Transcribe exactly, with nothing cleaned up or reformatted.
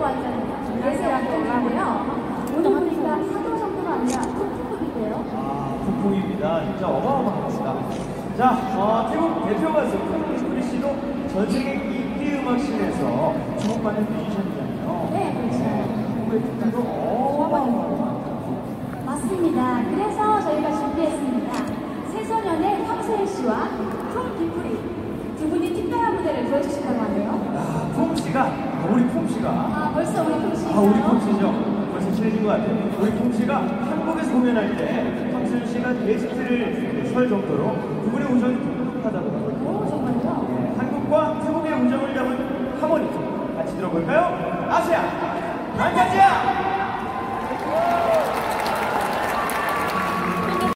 왔잖아요. 예세 약간인데요. 오늘 보니까 사도 정도가 아니라 폭풍입이에요. 아, 폭풍입니다. 진짜 어마어마합니다. 자, 어, 태국 대표 가수 콩쿠리 씨도 전 세계 인디 음악씬에서 주목받는 뮤지션이잖아요. 네, 그렇죠. 한국의 특징도 어마어마합니다. 맞습니다. 그래서 저희가 준비했습니다. 새소년의 황소혜 씨와 콩기프리 두 분이 특별한 무대를 보여주신다고 하네요. 아, 폼 씨가, 아, 우리 폼 씨가. 아, 벌써 우리 콩 씨가요? 아, 우리 폼 씨죠. 벌써 친해진 것 같아요. 우리 폼 씨가 한국에서 공연할 때 황소연 씨가 게스트를 설 정도로 두 분의 우정이 독특하다고 하더라고요. 오, 정말요? 네, 한국과 태국의 우정을 담은 하모니 같이 들어볼까요? 아시아! 반짝이야!